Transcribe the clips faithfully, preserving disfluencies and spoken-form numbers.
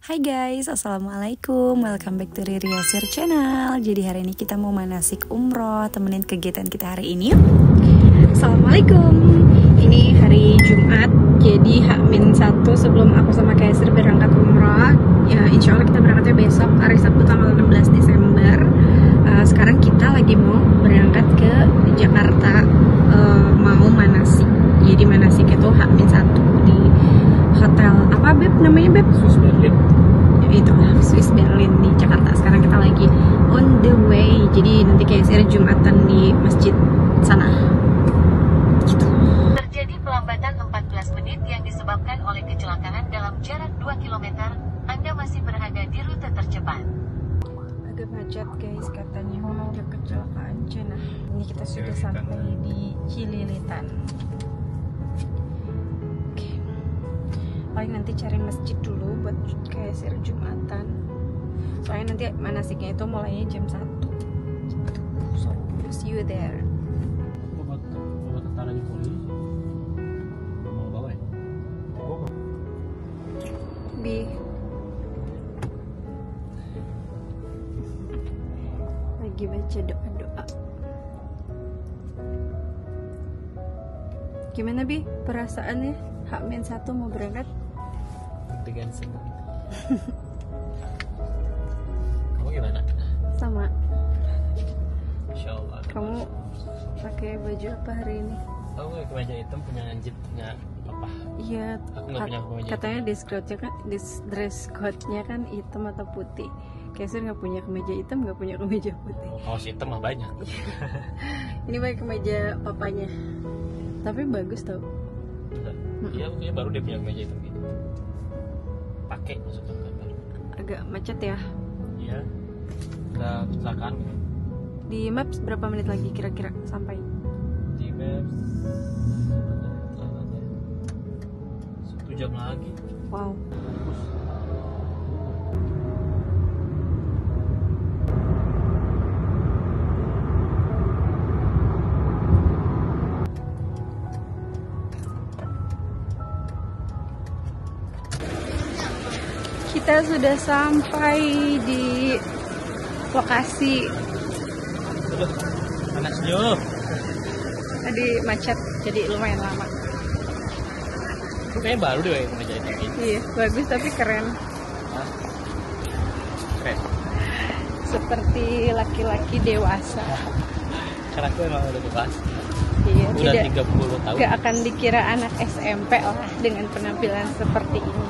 Hai guys, assalamualaikum, welcome back to Riri Yasir channel. Jadi hari ini kita mau manasik umroh, temenin kegiatan kita hari ini yuk. Assalamualaikum, ini hari Jumat, jadi H minus satu sebelum aku sama Kak Yasir berangkat umroh. Ya insya Allah kita berangkatnya besok, hari Sabtu tanggal enam belas Desember. uh, Sekarang kita lagi mau berangkat ke Jakarta, uh, mau manasik. Jadi manasik itu H minus satu di hotel apa Beb namanya Beb? Swiss Berlin. Itulah Swiss Berlin di Jakarta. Sekarang kita lagi on the way. Jadi nanti kayak saya Jumatan di masjid sana. Gitu. Terjadi pelambatan empat belas menit yang disebabkan oleh kecelakaan dalam jarak dua kilometer. Anda masih berada di rute tercepat. Agak macet guys katanya, ada kecelakaan Cina. Ini kita sudah sampai di Cililitan. Paling nanti cari masjid dulu buat kayak sir Jumatan. Soalnya nanti manasiknya itu mulainya jam satu. So, see you there. Bawa bawa tentaranya polisi. Mau bawa ya? Bawa. Bi. Lagi baca doa-doa. Gimana Bi perasaannya? H minus satu mau berangkat? Dengan senang. Kamu gimana? Sama. Insya Allah. Kamu pakai baju apa hari ini? Aku pakai kemeja hitam punya Anjit, punya apa? Iya. Aku nggak punya kemeja. Katanya dress code-nya kan, dress code-nya kan hitam atau putih. Kayaknya nggak punya kemeja hitam, nggak punya kemeja putih. Kaos hitam mah banyak. Ini pakai kemeja papanya. Tapi bagus tau. Iya, kayaknya baru dia punya kemeja hitam gitu. Pakai maksudnya kan baru. Agak macet ya. Iya. Udah kecelakaan gitu. Di Maps berapa menit lagi kira-kira sampai? Di Maps satu jam lagi. Wow. Kita sudah sampai di lokasi. Aduh, panas jauh. Tadi macet, jadi lumayan lama. Itu kayaknya baru deh pakai kemeja hitam gitu. Iya, bagus tapi keren. Hah? Keren. Seperti laki-laki dewasa. Karena aku emang udah bebas. Iya, Udah tidak tiga puluh tahun. gak akan dikira anak S M P lah dengan penampilan seperti ini.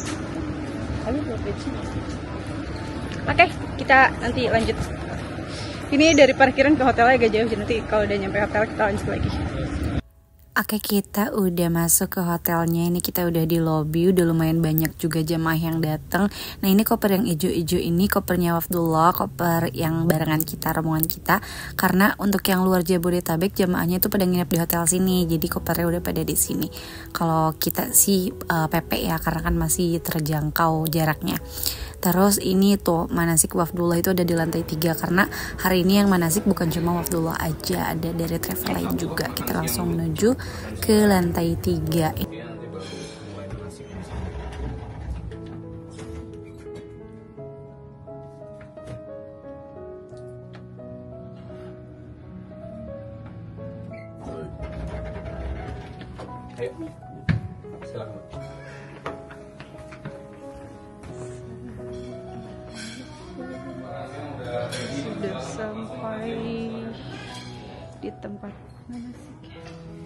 Oke, kita nanti lanjut. Ini dari parkiran ke hotelnya agak jauh, jadi nanti kalau udah nyampe hotel kita lanjut lagi. Oke, kita udah masuk ke hotelnya. Ini kita udah di lobby, udah lumayan banyak juga jemaah yang datang. Nah, ini koper yang ijo-ijo ini kopernya Wafdullah, koper yang barengan kita, rombongan kita. Karena untuk yang luar Jabodetabek jemaahnya itu pada nginep di hotel sini, jadi kopernya udah pada di sini. Kalau kita sih uh, P P ya, karena kan masih terjangkau jaraknya. Terus ini tuh manasik Wafdullah itu ada di lantai tiga, karena hari ini yang manasik bukan cuma Wafdullah aja, ada dari travel lain juga. Kita langsung menuju ke lantai tiga. Ayo, silakan. Sudah sampai di tempat manasiknya.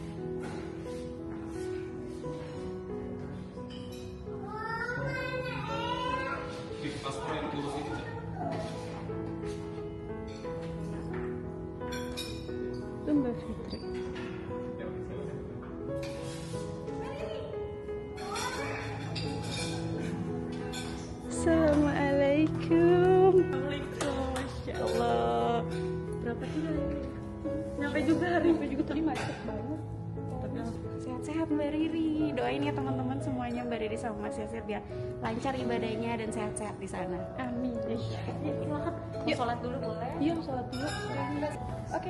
Itu Mbak Fitri. Assalamualaikum. Masya Allah. Berapa tuh hari? Nyampe juga hari, nyampe juga tadi macet banget. Tapi sehat-sehat Mbak Riri. Doain ya teman-teman semuanya Mbak Riri sama Mas Yasir biar lancar ibadahnya dan sehat-sehat di sana. Amin. Ya, silakan. Yuk sholat dulu boleh? Iya sholat dulu. Oke.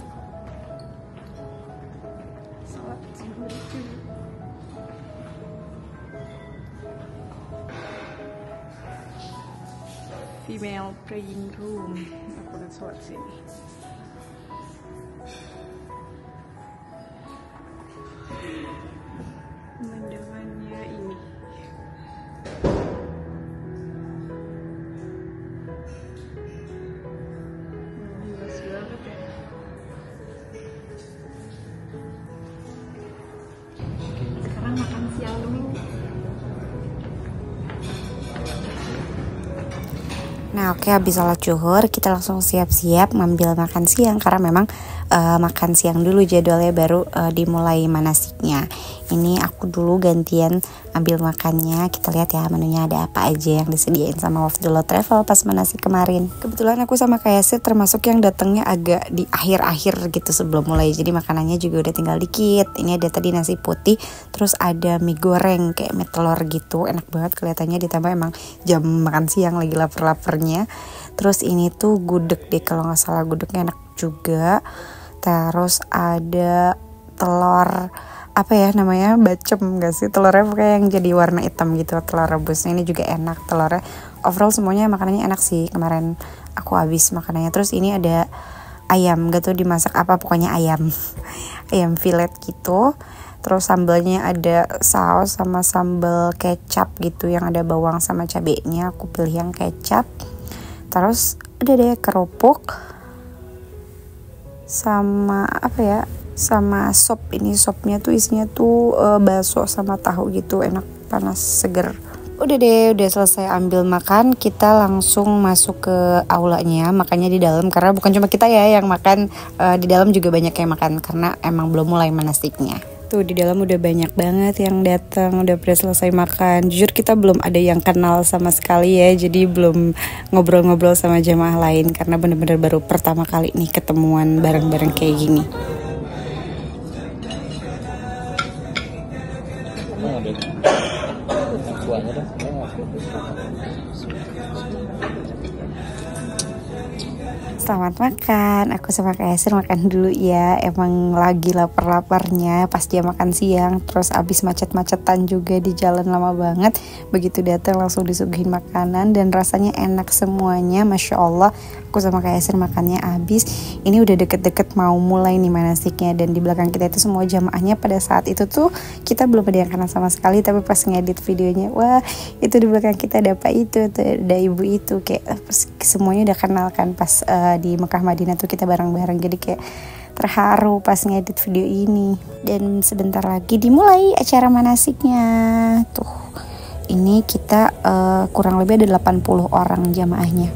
Sholat dulu. female praying room. Aku udah sholat sini. Pemandangannya ini. Luas banget ya. Sekarang makan siang dulu. Nah oke, habis sholat zuhur kita langsung siap-siap ngambil makan siang karena memang uh, makan siang dulu jadwalnya, baru uh, dimulai manasiknya. Ini aku dulu gantian ambil makannya. Kita lihat ya menunya ada apa aja yang disediain sama Wafdullah Travel pas manasik kemarin. Kebetulan aku sama Kak Yasir termasuk yang datangnya agak di akhir-akhir gitu sebelum mulai, jadi makanannya juga udah tinggal dikit. Ini ada tadi nasi putih, terus ada mie goreng kayak mie telur gitu, enak banget kelihatannya, ditambah emang jam makan siang lagi lapar-laparnya. Terus ini tuh gudeg deh kalau nggak salah, gudegnya enak juga. Terus ada telur apa ya namanya, bacem gak sih, telurnya kayak yang jadi warna hitam gitu, telur rebusnya ini juga enak telurnya. Overall semuanya makanannya enak sih, kemarin aku habis makanannya. Terus ini ada ayam, gak tau dimasak apa, pokoknya ayam ayam fillet gitu. Terus sambalnya ada saus sama sambal kecap gitu yang ada bawang sama cabenya, aku pilih yang kecap. Terus ada deh kerupuk sama apa ya, sama sop. Ini sopnya tuh isinya tuh e, bakso sama tahu gitu, enak, panas, seger. Udah deh, udah selesai ambil makan, kita langsung masuk ke aulanya. Makannya di dalam karena bukan cuma kita ya yang makan, e, di dalam juga banyak yang makan karena emang belum mulai manasiknya. Tuh di dalam udah banyak banget yang datang, udah pada selesai makan. Jujur kita belum ada yang kenal sama sekali ya, jadi belum ngobrol-ngobrol sama jamaah lain karena bener-bener baru pertama kali nih ketemuan bareng-bareng kayak gini. Selamat makan, aku sama Kak Yasir makan dulu ya. Emang lagi lapar-laparnya pas dia makan siang. Terus abis macet-macetan juga di jalan lama banget. Begitu datang langsung disuguhin makanan dan rasanya enak semuanya, Masya Allah. Aku sama Kak Yasir makannya abis. Ini udah deket-deket mau mulai nih manasiknya. Dan di belakang kita itu semua jamaahnya pada saat itu tuh kita belum ada yang kenal sama sekali. Tapi pas ngedit videonya, wah itu di belakang kita ada apa itu, tuh, ada ibu itu. Kayak semuanya udah kenal kan pas uh, di Mekah Madinah tuh kita bareng-bareng, jadi kayak terharu pas ngedit video ini. Dan sebentar lagi dimulai acara manasiknya. Tuh ini kita uh, kurang lebih ada delapan puluh orang jamaahnya.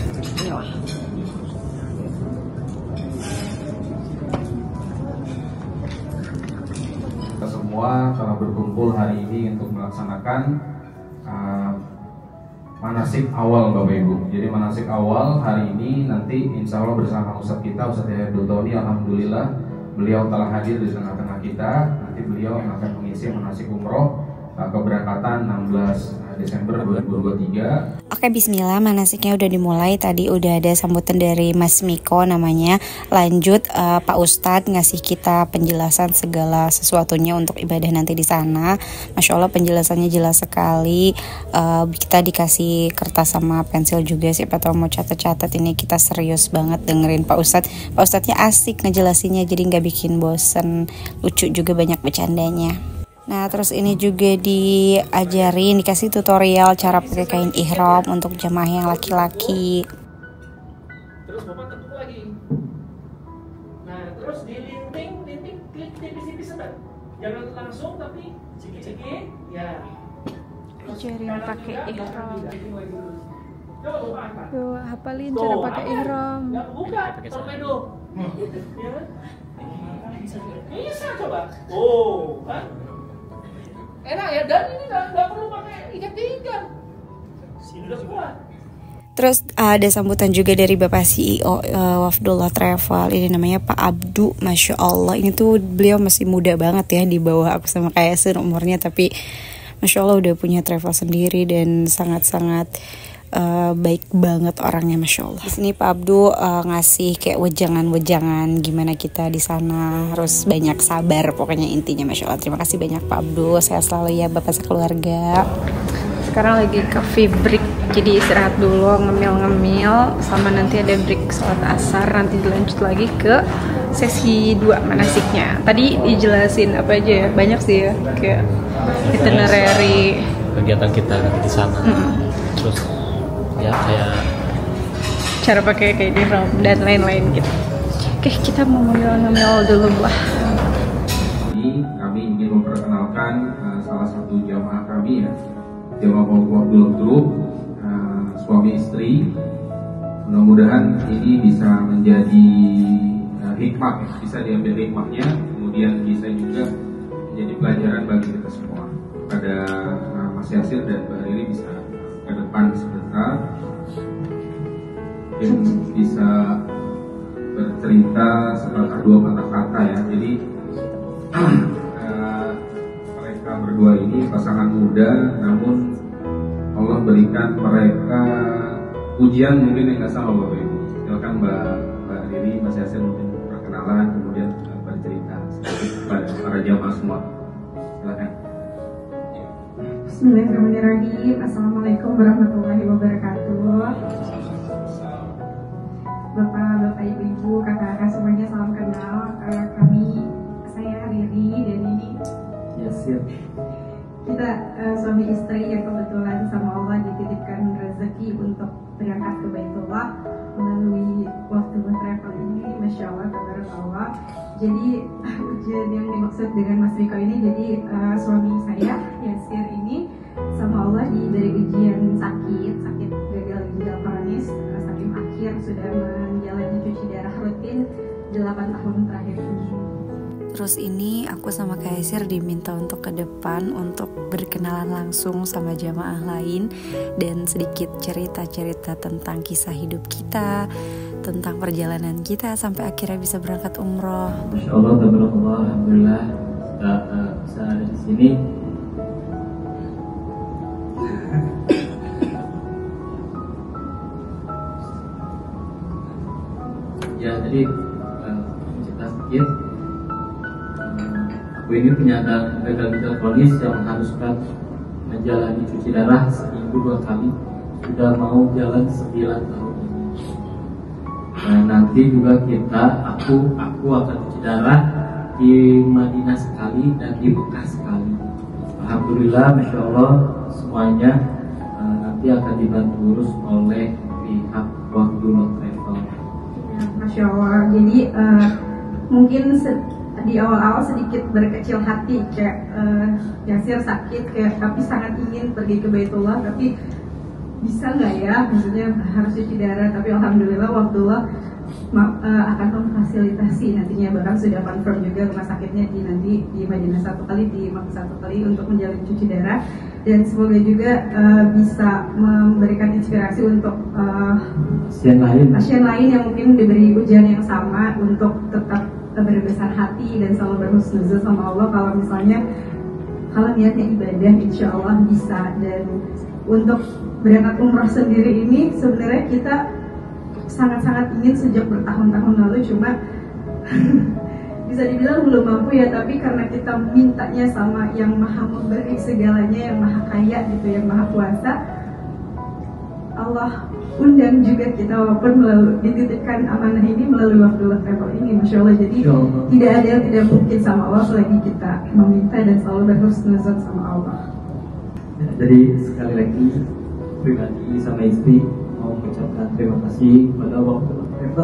Kita semua telah berkumpul hari ini untuk melaksanakan uh, manasik awal Bapak Ibu. Jadi manasik awal hari ini nanti insya Allah bersama Ustadz kita, Ustadz Yahya Abdul Tawni. Alhamdulillah beliau telah hadir di tengah-tengah kita. Nanti beliau yang akan mengisi manasik umroh keberangkatan enam belas Desember dua ribu dua puluh tiga. Oke, bismillah, manasiknya udah dimulai. Tadi udah ada sambutan dari Mas Miko namanya. Lanjut uh, Pak Ustadz ngasih kita penjelasan segala sesuatunya untuk ibadah nanti di sana. Masya Allah penjelasannya jelas sekali. Uh, kita dikasih kertas sama pensil juga, siapa tahu mau catat-catat. Ini kita serius banget dengerin Pak Ustadz. Pak Ustadznya asik ngejelasinnya, jadi nggak bikin bosen. Lucu juga, banyak bercandanya. Nah terus ini juga diajarin, dikasih tutorial cara pakai kain ihram untuk jamaah yang laki-laki. Terus bapak ketuk lagi. Nah terus dilinting, linting, klik tipis-tipis sebentar. Jangan langsung tapi sedikit-sedikit. Ya. Ajarin pakai ihram. Coba bapak angkat. Tuh hafalin cara pakai ihram. Nggak buka, torpedo. Ya kan? Bisa coba. Oh, kan? Enak ya, dan ini nggak perlu pakai ikat-ikat. Sudah kuat. Terus uh, ada sambutan juga dari Bapak C E O uh, Wafdullah Travel. Ini namanya Pak Abdu, Masya Allah. Ini tuh beliau masih muda banget ya, di bawah aku sama Kak Yasir umurnya. Tapi Masya Allah udah punya travel sendiri dan sangat-sangat uh, baik banget orangnya, Masya Allah. Di sini Pak Abdu uh, ngasih kayak wejangan-wejangan gimana kita di sana, harus banyak sabar pokoknya intinya, Masya Allah. Terima kasih banyak Pak Abdu, sehat selalu ya Bapak sekeluarga. sekarang lagi ke free break, jadi istirahat dulu, ngemil-ngemil, sama nanti ada break sholat asar, nanti dilanjut lagi ke sesi dua manasiknya. Tadi dijelasin apa aja ya, banyak sih ya, kayak itinerary kegiatan kita nanti di sana. Mm-hmm. Terus ya kayak cara pakai kayak di rom dan lain-lain gitu. Oke, kita mau ngemil-ngemil dulu lah. Ini kami ingin memperkenalkan uh, salah satu jamaah kami ya, jamaah Wafdul Group, uh, suami istri. Mudah-mudahan ini bisa menjadi uh, hikmah, bisa diambil hikmahnya, kemudian bisa juga menjadi pelajaran bagi kita semua. Pada uh, Mas Yasir dan Mbak Riri bisa ke depan sebentar, mungkin bisa bercerita sepatah dua patah kata ya. Jadi uh, mereka berdua ini pasangan muda, namun Allah berikan mereka ujian mungkin yang nggak sama Bapak Ibu. Silakan Mbak Mbak Riri, Mas Yasir mungkin perkenalan, kemudian uh, bercerita sedikit kepada para jamaah semua. Silakan. Bismillahirrahmanirrahim. Assalamualaikum warahmatullahi wabarakatuh. Bapak-bapak, ibu-ibu, kakak-kakak semuanya salam kenal. Uh, kami, saya Riri dan ini Yasir. Kita uh, suami istri yang kebetulan sama Allah dititipkan rezeki untuk berangkat ke Baitullah melalui Wafdul Travel ini. Masya Allah, tabarakallah. Jadi ujian yang dimaksud dengan Mas Riko ini, jadi uh, suami saya Yasir ini sama Allah diberi ujian sakit, sakit gagal ginjal kronis, uh, sakit akhir, sudah menjalani cuci darah rutin delapan tahun terakhir ini. Terus ini aku sama Kak Yasir diminta untuk ke depan untuk berkenalan langsung sama jamaah lain dan sedikit cerita-cerita tentang kisah hidup kita, tentang perjalanan kita sampai akhirnya bisa berangkat umroh. Masya Allah, tabarakallah, alhamdulillah kita uh, bisa ada di sini. Ya, jadi uh, cerita sedikit. Aku ini penyandang gagal ginjal kronis yang mengharuskan menjalani cuci darah seminggu dua kali. Sudah mau jalan sembilan tahun ini. Nah, nanti juga kita, aku, aku akan cuci darah di Madinah sekali dan di Mekah sekali. Alhamdulillah, Masya Allah, semuanya uh, nanti akan dibantu urus oleh pihak Wafdul Travel. Ya, Masya Allah. Jadi uh, mungkin di awal-awal sedikit berkecil hati, kayak uh, Yasir sakit, kayak tapi sangat ingin pergi ke Baitullah, tapi bisa nggak ya, maksudnya harus cuci darah. Tapi alhamdulillah Wafdullah uh, akan memfasilitasi nantinya, bahkan sudah confirm juga rumah sakitnya di nanti di Madinah satu kali, di Makkah satu kali untuk menjalani cuci darah. Dan semoga juga uh, bisa memberikan inspirasi untuk uh, pasien lain pasien lain yang mungkin diberi ujian yang sama untuk tetap berbesar hati dan selalu berhusnuzon sama Allah. Kalau misalnya kalau niatnya ibadah, insya Allah bisa. Dan untuk berangkat umrah sendiri ini sebenarnya kita sangat-sangat ingin sejak bertahun-tahun lalu, cuma bisa dibilang belum mampu ya. Tapi karena kita mintanya sama yang maha memberi segalanya, yang maha kaya gitu, yang maha kuasa, Allah undang juga kita, walaupun melalui dititipkan amanah ini melalui Wafdul Travel ini, Masya Allah. Jadi Allah, tidak ada yang tidak mungkin sama Allah selagi kita meminta dan selalu berhusnuzon sama Allah. ya, jadi sekali lagi pribadi sama istri mau mengucapkan terima kasih kepada Wafdul Travel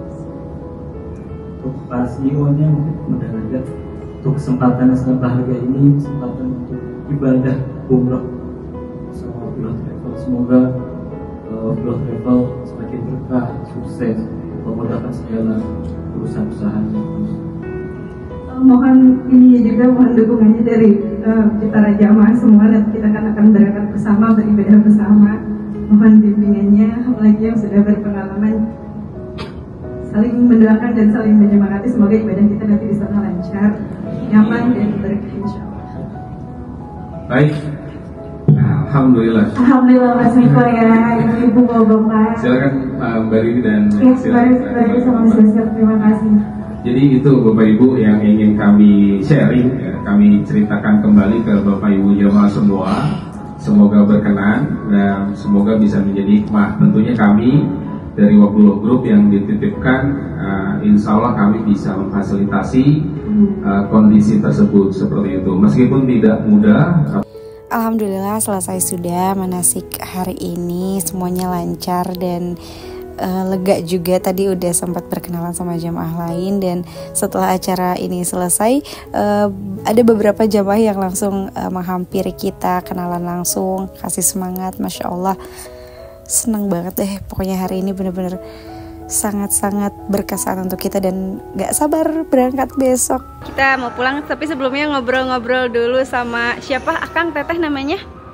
untuk para C E O-nya, mungkin mendengar untuk kesempatan yang sangat berharga ini, kesempatan untuk ibadah umrah sama Wafdul Travel. Semoga Wafdul Travel semakin berkah, sukses, memudahkan segala urusan usahanya. Uh, mohon ini juga mohon dukungannya dari uh, para jamaah semua. Nanti kita kan akan berangkat bersama, beribadah bersama. Mohon bimbingannya, apalagi yang sudah berpengalaman, saling mendoakan dan saling menyemangati. Semoga ibadah kita nanti bisa lancar, nyaman dan berkah insya Allah. Baik. Alhamdulillah. Alhamdulillah Mas Miko ya, ibu bapak. Silakan uh, Mbak Riri dan Ya, Mbak Riri sama Mas Yasir, terima kasih. Jadi itu Bapak Ibu yang ingin kami sharing, ya, kami ceritakan kembali ke Bapak Ibu jamaah semua. semoga berkenan dan semoga bisa menjadi hikmah. Tentunya kami dari Wafdullah Group yang dititipkan, uh, insya Allah kami bisa memfasilitasi uh, kondisi tersebut seperti itu. Meskipun tidak mudah. Alhamdulillah selesai sudah manasik hari ini, semuanya lancar dan uh, lega juga. Tadi udah sempat berkenalan sama jamaah lain, dan setelah acara ini selesai uh, ada beberapa jamaah yang langsung uh, menghampiri kita, kenalan langsung, kasih semangat. Masya Allah, seneng banget deh pokoknya hari ini, bener-bener sangat-sangat berkesan untuk kita dan gak sabar berangkat besok. Kita mau pulang, tapi sebelumnya ngobrol-ngobrol dulu sama siapa? Akang, Teteh namanya?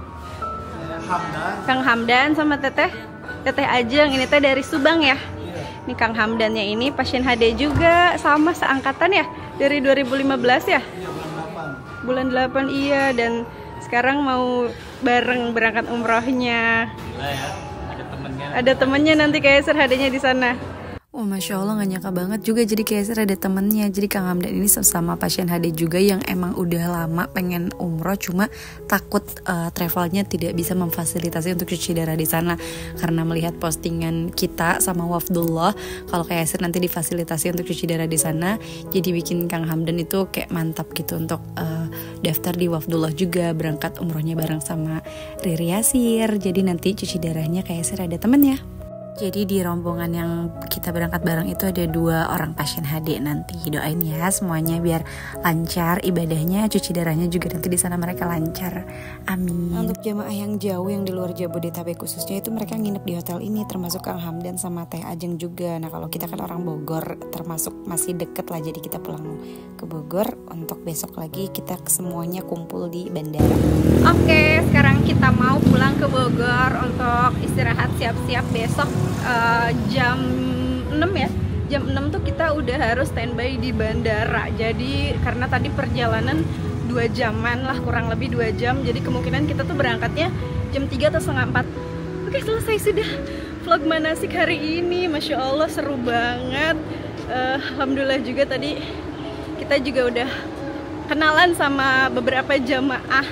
Hamdan. Kang Hamdan sama Teteh Teteh Ajeng, ini teh dari Subang ya? Ini Kang Hamdannya ini pasien H D juga, sama seangkatan ya? Dari dua ribu lima belas ya? Iya, bulan delapan. Bulan delapan iya, dan sekarang mau bareng berangkat umrohnya. Gila ya, ada temennya. Ada temennya nanti kayak H D-nya di sana. Oh, Masya Allah, gak nyangka banget juga jadi kayak ada temennya. Jadi Kang Hamdan ini sama pasien H D juga yang emang udah lama pengen umroh, cuma takut uh, travelnya tidak bisa memfasilitasi untuk cuci darah di sana. Karena melihat postingan kita sama Wafdullah kalau kayak Yasir nanti difasilitasi untuk cuci darah di sana, jadi bikin Kang Hamdan itu kayak mantap gitu untuk uh, daftar di Wafdullah juga, berangkat umrohnya bareng sama Riri Yasir. Jadi nanti cuci darahnya kayak Yasir ada temennya. Jadi di rombongan yang kita berangkat bareng itu ada dua orang pasien H D nanti. Doain ya semuanya biar lancar ibadahnya, cuci darahnya juga nanti di sana mereka lancar. Amin. Untuk jamaah yang jauh yang di luar Jabodetabek khususnya itu mereka nginep di hotel ini, termasuk Kang Hamdan sama Teh Ajeng juga. Nah kalau kita kan orang Bogor, termasuk masih deket lah, jadi kita pulang ke Bogor untuk besok lagi kita semuanya kumpul di bandara. Oke, sekarang kita mau pulang ke Bogor untuk istirahat, siap-siap besok. Uh, jam enam ya, jam enam tuh kita udah harus standby di bandara. Jadi karena tadi perjalanan dua jaman lah, kurang lebih dua jam, jadi kemungkinan kita tuh berangkatnya jam tiga atau setengah empat. Oke, selesai sudah vlog manasik hari ini. Masya Allah seru banget. uh, Alhamdulillah juga tadi kita juga udah kenalan sama beberapa jamaah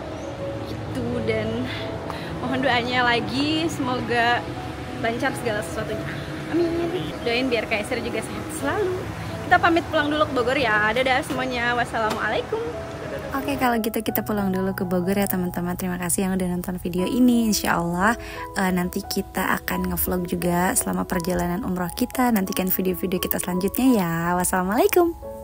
gitu, dan mohon doanya lagi semoga lancar segala sesuatunya. Amin. Doain biar Kak Yasir juga sehat selalu. Kita pamit pulang dulu ke Bogor ya. Dadah semuanya. Wassalamualaikum. Oke, kalau gitu kita pulang dulu ke Bogor ya teman-teman. Terima kasih yang udah nonton video ini. Insya Allah uh, nanti kita akan ngevlog juga selama perjalanan umroh kita. Nantikan video-video kita selanjutnya ya. Wassalamualaikum.